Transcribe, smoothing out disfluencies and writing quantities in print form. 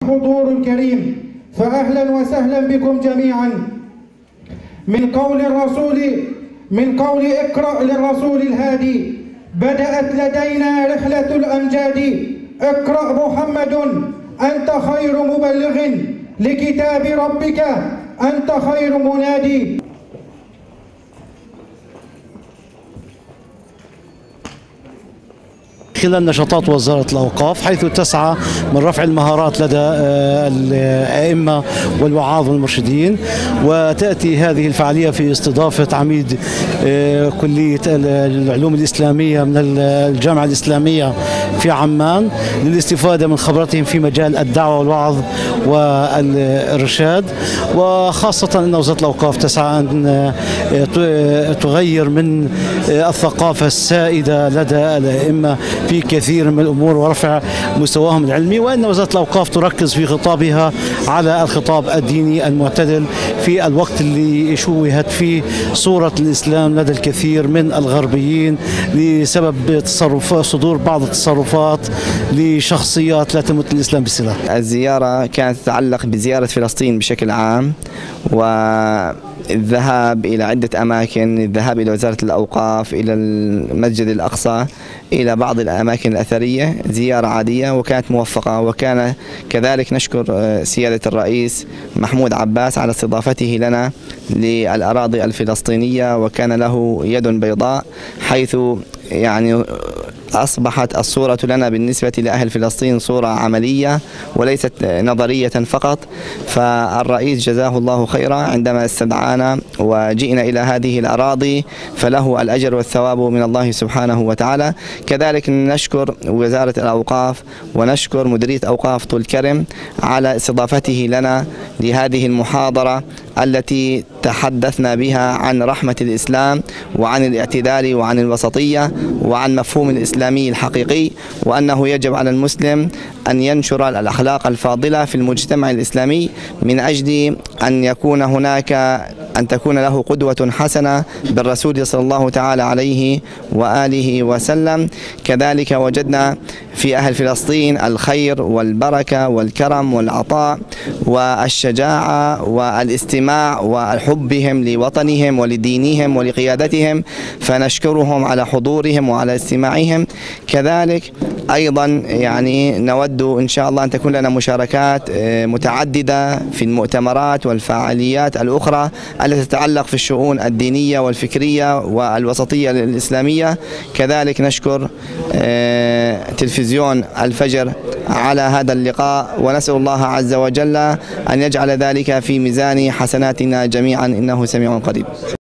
حضور كريم، فأهلا وسهلا بكم جميعا. من قول اقرأ للرسول الهادي بدأت لدينا رحلة الأمجاد. اقرأ محمد أنت خير مبلغ لكتاب ربك، أنت خير منادي. خلال نشاطات وزارة الأوقاف، حيث تسعى من رفع المهارات لدى الأئمة والوعاظ والمرشدين، وتأتي هذه الفعالية في استضافة عميد كلية العلوم الإسلامية من الجامعة الإسلامية في عمان للاستفادة من خبرتهم في مجال الدعوة والوعظ والإرشاد، وخاصة أن وزارة الأوقاف تسعى أن تغير من الثقافة السائدة لدى الأئمة في كثير من الأمور ورفع مستواهم العلمي، وأن وزارة الأوقاف تركز في خطابها على الخطاب الديني المعتدل في الوقت اللي شوهت فيه صورة الإسلام لدى الكثير من الغربيين بسبب صدور بعض التصرفات لشخصيات لا تمت الإسلام بصلة. الزيارة كانت تتعلق بزيارة فلسطين بشكل عام، والذهاب إلى عدة أماكن، الذهاب إلى وزارة الأوقاف، إلى المسجد الأقصى، إلى بعض الأماكن الأثرية، زيارة عادية وكانت موفقة. وكان كذلك نشكر سيادة الرئيس محمود عباس على استضافته لنا للأراضي الفلسطينية، وكان له يد بيضاء، حيث يعني أصبحت الصورة لنا بالنسبة لأهل فلسطين صورة عملية وليست نظرية فقط. فالرئيس جزاه الله خيرا عندما استدعانا وجئنا إلى هذه الأراضي، فله الأجر والثواب من الله سبحانه وتعالى. كذلك نشكر وزارة الأوقاف ونشكر مديرية أوقاف طول كرم على استضافته لنا لهذه المحاضرة التي تحدثنا بها عن رحمة الإسلام وعن الاعتدال وعن الوسطية وعن مفهوم الإسلامي الحقيقي، وأنه يجب على المسلم أن ينشر الأخلاق الفاضلة في المجتمع الإسلامي من أجل أن تكون له قدوة حسنة بالرسول صلى الله تعالى عليه وآله وسلم. كذلك وجدنا في أهل فلسطين الخير والبركة والكرم والعطاء والشجاعة والاستماع وحبهم لوطنهم ولدينهم ولقيادتهم، فنشكرهم على حضورهم وعلى استماعهم. كذلك أيضا يعني نود إن شاء الله أن تكون لنا مشاركات متعددة في المؤتمرات والفعاليات الأخرى التي تتعلق في الشؤون الدينية والفكرية والوسطية الإسلامية. كذلك نشكر تلفزيون الفجر على هذا اللقاء، ونسأل الله عز وجل أن يجعل ذلك في ميزان حسناتنا جميعا، إنه سميع قريب.